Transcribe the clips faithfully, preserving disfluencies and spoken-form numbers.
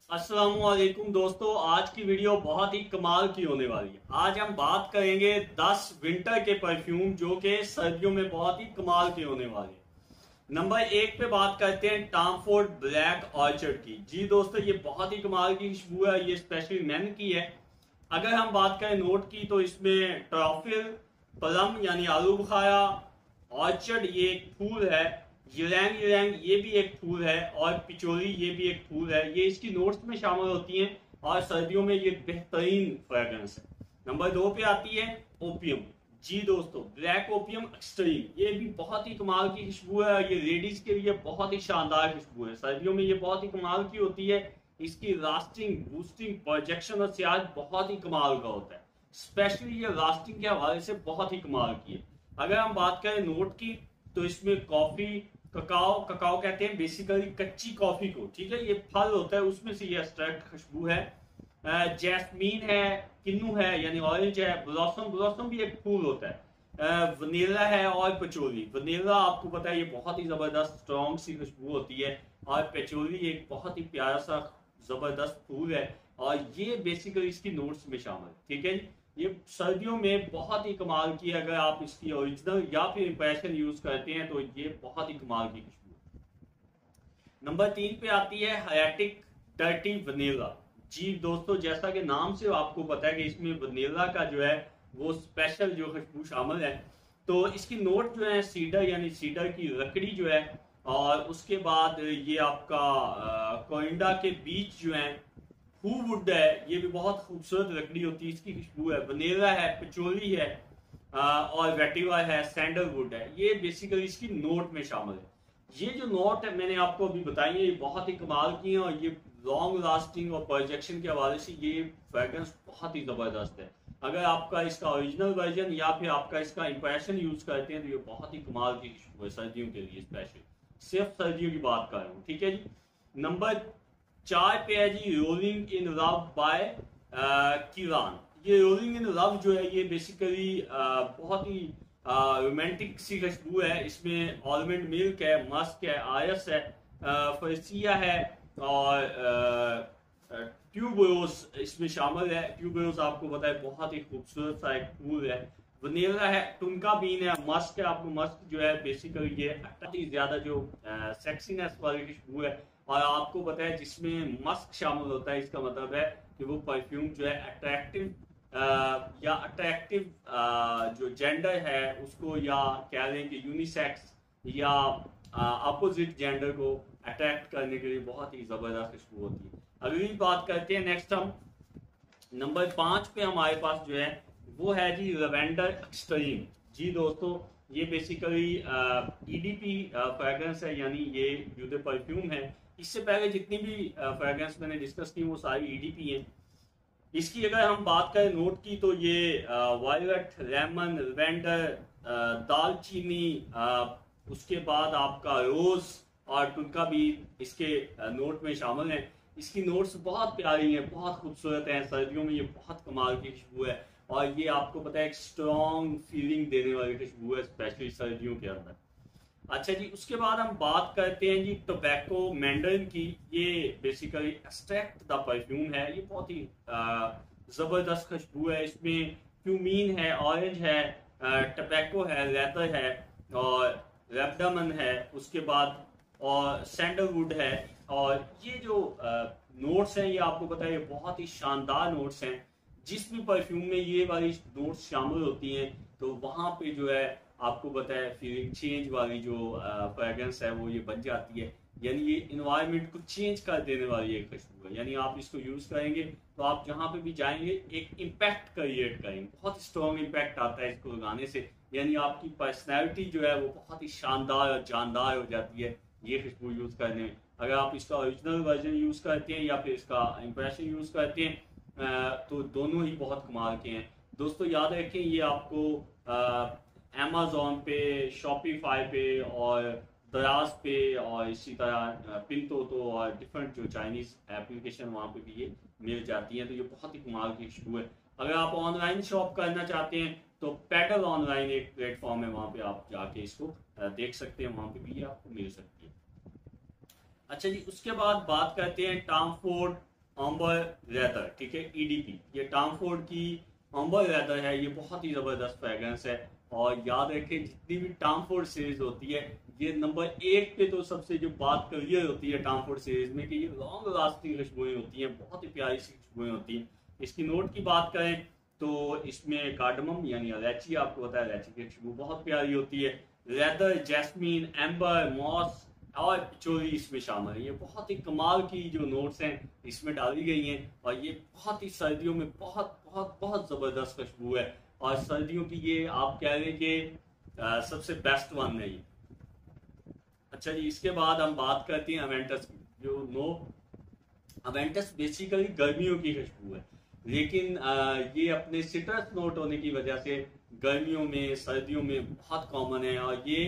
अस्सलामुअलैकुम दोस्तों, आज की वीडियो बहुत ही कमाल की होने वाली है। आज हम बात करेंगे दस विंटर के परफ्यूम जो कि सर्दियों में बहुत ही कमाल के होने वाले हैं। नंबर एक पे बात करते हैं टॉम फोर्ड ब्लैक ऑर्चर्ड की। जी दोस्तों, ये बहुत ही कमाल की खुशबू है, ये स्पेशली मैन की है। अगर हम बात करें नोट की तो इसमें ट्रॉफिल, प्लम यानी आलू बुखारा, ऑर्चर्ड ये एक फूल है, यलैंग यलैंग ये भी एक फूल है, और पिचोली ये भी एक फूल है। ये इसकी नोट्स में शामिल होती हैं और सर्दियों में ये बेहतरीन फ्रेग्रेंस है। नंबर दो पे आती है ओपियम। जी दोस्तों, ब्लैक ओपियम एक्सट्रीम, ये भी बहुत ही कमाल की खुशबू है। ये लेडीज के लिए बहुत ही शानदार खुशबू है। सर्दियों में ये बहुत ही कमाल की होती है। इसकी लास्टिंग, बूस्टिंग, प्रोजेक्शन और सियाज बहुत ही कमाल का होता है। स्पेशली ये लास्टिंग के हवाले से बहुत ही कमाल की है। अगर हम बात करें नोट की तो इसमें कॉफी, ककाओ ककाओ कहते हैं बेसिकली कच्ची कॉफी को, ठीक है। ये फल होता है, उसमें से ये एक्सट्रैक्ट खुशबू है। जैस्मीन है, किन्नू है यानी ऑरेंज है, ब्लॉसम ब्लॉसम भी एक फूल होता है, वनीला है और पचोली। वनीला आपको पता है ये बहुत ही जबरदस्त स्ट्रॉन्ग सी खुशबू होती है, और पचोली एक बहुत ही प्यारा सा जबरदस्त फूल है, और ये बेसिकली इसकी नोट्स में शामिल है, ठीक है। ये सर्दियों में बहुत ही कमाल की, अगर आप इसकी ओरिजिनल या फिर इंप्रेशन यूज करते हैं तो ये बहुत ही कमाल की खुशबू है। नंबर तीन पे आती है हयाटिक डर्टी वनीला। जी दोस्तों, जैसा कि नाम से आपको पता है कि इसमें वनीला का जो है वो स्पेशल जो खुशबू शामिल है। तो इसकी नोट जो है सीडर यानी सीडर की लकड़ी जो है, और उसके बाद ये आपका कोरिंडा के बीज जो है, वुड है, ये भी बहुत खूबसूरत लकड़ी होती है, इसकी खुशबू है। वनीला है, पिचोली है, आ, और वेटिवा है, सैंडलवुड है। ये बेसिकली इसकी नोट में शामिल है। ये जो नोट है मैंने आपको अभी बताई है, ये बहुत ही कमाल की है, और ये लॉन्ग लास्टिंग और प्रोजेक्शन के हवाले से ये फ्रेग्रेंस बहुत ही जबरदस्त है। अगर आपका इसका ओरिजिनल वर्जन या फिर आपका इसका इंप्रेशन यूज करते हैं तो ये बहुत ही कमाल की खुशबू है सर्दियों के लिए, स्पेशल सिर्फ सर्दियों की बात कर रहा हूँ, ठीक है जी। नंबर चार पे है जी rolling in love by Kilian. ये रोलिंग इन लव जो है ये बेसिकली बहुत ही रोमांटिक सी खुशबू है। इसमें आलमंड मिल्क है, मस्क है, आयस है, फरसिया है, और ट्यूबरोज इसमें शामिल है। ट्यूबरोज आपको पता है बहुत ही खूबसूरत सा एक फूल है। वनीला है, टुनका बीन है, मस्क है। आपको मस्क जो है बेसिकली ये बहुत ही ज्यादा जो सेक्सीनेस वाली खुशबू है, और आपको पता है जिसमें मस्क शामिल होता है इसका मतलब है कि वो परफ्यूम जो है अट्रैक्टिव या अट्रैक्टिव जो जेंडर है उसको, या कह लें कि यूनिसेक्स या अपोजिट जेंडर को अट्रैक्ट करने के लिए बहुत ही जबरदस्त खुशबू होती है। अगली बात करते हैं, नेक्स्ट हम नंबर पांच पे हमारे पास जो है वो है जी लवेंडर एक्सट्रीम। जी दोस्तों, ये बेसिकली ईडीपी फ्रेग्रेंस है, यानी ये जो परफ्यूम है, इससे पहले जितनी भी फ्रेग्रेंस मैंने डिस्कस की वो सारी ईडीपी हैं। इसकी अगर हम बात करें नोट की तो ये वायलेट, लेमन, लवेंडर, दालचीनी, उसके बाद आपका रोज और टुनका भी इसके नोट में शामिल हैं। इसकी नोट्स बहुत प्यारी हैं, बहुत खूबसूरत हैं। सर्दियों में ये बहुत कमाल की खुशबू है, और ये आपको पता है एक स्ट्रॉन्ग फीलिंग देने वाली खुशबू है, स्पेशली सर्दियों के अंदर। अच्छा जी, उसके बाद हम बात करते हैं जी टोबैको मैंडरिन की। ये बेसिकली एक्सट्रैक्ट द परफ्यूम है। ये बहुत ही जबरदस्त खुशबू है। इसमें क्यूमीन है, ऑरेंज है, टोबैको है, लेदर है, और रेबडामन है, उसके बाद और सैंडलवुड है। और ये जो नोट्स हैं ये आपको पता है ये बहुत ही शानदार नोट्स हैं। जिस भी परफ्यूम में ये वाली नोट्स शामिल होती हैं तो वहां पे जो है आपको पता है फीलिंग चेंज वाली जो फ्रेग्रेंस है वो ये बन जाती है। यानी ये इन्वायरमेंट को चेंज कर देने वाली एक खुशबू है। यानी आप इसको यूज करेंगे तो आप जहां पे भी जाएंगे एक इम्पैक्ट क्रिएट करेंगे, बहुत स्ट्रॉन्ग इम्पैक्ट आता है इसको लगाने से। यानी आपकी पर्सनैलिटी जो है वो बहुत ही शानदार और जानदार हो जाती है ये खुशबू यूज करने में। अगर आप इसका ओरिजिनल वर्जन यूज करते हैं या फिर इसका इंप्रेशन यूज करते हैं तो दोनों ही बहुत कमाल के हैं। दोस्तों याद रखें, ये आपको अमेज़न पे, शॉपिफाई पे और दराज पे और इसी तरह पिंटोटो और डिफरेंट जो चाइनीज एप्लीकेशन वहाँ पे भी ये मिल जाती हैं। तो ये बहुत ही कमाल की खुशबू है। अगर आप ऑनलाइन शॉप करना चाहते हैं तो पेडल ऑनलाइन एक प्लेटफॉर्म है, वहाँ पे आप जाके इसको देख सकते हैं, वहाँ पे भी ये आपको मिल सकती है। अच्छा जी, उसके बाद बात करते हैं टॉम फोर्ड अम्बर लेदर, ठीक है, ईडीपी, ये टॉम फोर्ड की अम्बर लेदर है। ये बहुत ही जबरदस्त फ्रेग्रेंस है। और याद रखें जितनी भी टॉम फोर्ड सीरीज होती है, ये नंबर एक पे तो सबसे जो बात क्लियर होती है टॉम फोर्ड सीरीज में कि ये लॉन्ग लास्टिंग खुशबुएं होती हैं, बहुत ही प्यारी सी खुशबुएं होती हैं। इसकी नोट की बात करें तो इसमें कार्डमम यानी इलायची, आपको पता है इलायची की खुशबू बहुत प्यारी होती है। लेदर, जैस्मीन, एम्बर, मॉस और पिचोरी इसमें शामिल है। ये बहुत ही कमाल की जो नोट्स हैं इसमें डाली गई हैं और ये बहुत ही सर्दियों में बहुत बहुत बहुत जबरदस्त खुशबू है। और सर्दियों की ये आप कह रहे हैं कि सबसे बेस्ट वन है ये। अच्छा जी, इसके बाद हम बात करते हैं अवेंटस की। जो नो अवेंटस बेसिकली गर्मियों की खुशबू है, लेकिन आ, ये अपने सिट्रस नोट होने की वजह से गर्मियों में सर्दियों में बहुत कॉमन है। और ये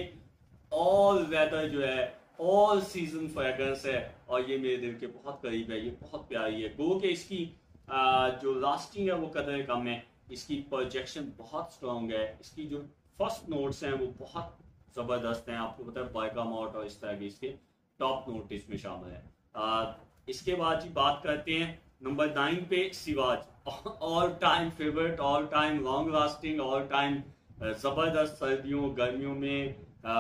ऑल वेदर जो है, ऑल सीजन फ्रेग्रेंस है और ये मेरे दिल के बहुत करीब है। ये बहुत प्यारी है। गो के इसकी आ, जो लास्टिंग है वो कदर कम है, इसकी प्रोजेक्शन बहुत स्ट्रॉन्ग है, इसकी जो फर्स्ट नोट्स हैं वो बहुत जबरदस्त हैं। आपको पता है बाइकामोट और इस तरह के इसके टॉप नोट इसमें शामिल है। आ, इसके बाद जी बात करते हैं नंबर नाइन पे सिवाज, all time favourite, all time long lasting, all time जबरदस्त सर्दियों गर्मियों में,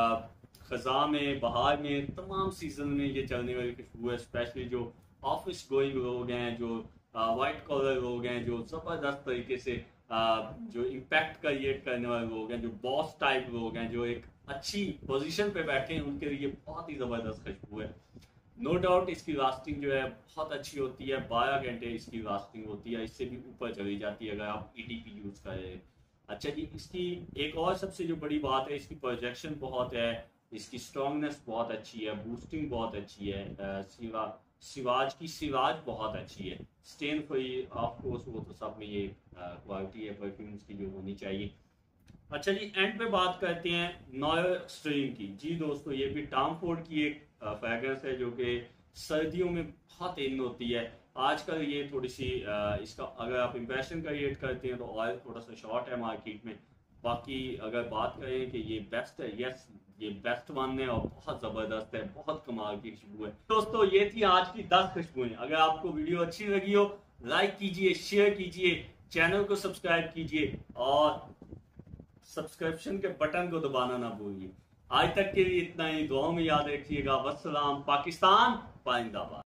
खजा में, बहार में, तमाम सीजन में ये चलने वाली खुशबू है। स्पेशली जो ऑफिस गोइंग लोग हैं, जो वाइट कॉलर लोग हैं, जो जबरदस्त तरीके से आ, जो इम्पैक्ट क्रिएट करने वाले लोग हैं, जो बॉस टाइप लोग हैं, जो एक अच्छी पोजीशन पे बैठे हैं, उनके लिए बहुत ही जबरदस्त खुशबू है। नो डाउट इसकी लास्टिंग जो है बहुत अच्छी होती है, बारह घंटे इसकी लास्टिंग होती है, इससे भी ऊपर चली जाती है अगर आप ईडीपी यूज कर रहे हैं। अच्छा जी, इसकी एक और सबसे जो बड़ी बात है, इसकी प्रोजेक्शन बहुत है, इसकी स्ट्रॉन्गनेस बहुत अच्छी है, बूस्टिंग बहुत अच्छी है। सिवा सिवाज की सिवाज बहुत अच्छी है, स्टेन फ्री, ऑफ कोर्स वो तो सब में ये क्वालिटी है परफ्यूम्स की जो होनी चाहिए। अच्छा जी, एंड पे बात करते हैं नॉयर स्ट्रीम की। जी दोस्तों, ये भी टॉम फोर्ड की एक फ्रेग्रेंस है जो कि सर्दियों में बहुत इन होती है। आजकल ये थोड़ी सी इसका अगर आप इम्प्रेशन क्रिएट करते हैं तो ऑयल थोड़ा सा शॉर्ट है मार्केट में। बाकी अगर बात करें कि ये बेस्ट है, यस ये बेस्ट वन है और बहुत जबरदस्त है, बहुत कमाल की खुशबू है। दोस्तों ये थी आज की दस खुशबुएं। अगर आपको वीडियो अच्छी लगी हो लाइक कीजिए, शेयर कीजिए, चैनल को सब्सक्राइब कीजिए और सब्सक्रिप्शन के बटन को दबाना ना भूलिए। आज तक के लिए इतना ही, दुआ में याद रखिएगा। वस्सलाम, पाकिस्तान जिंदाबाद।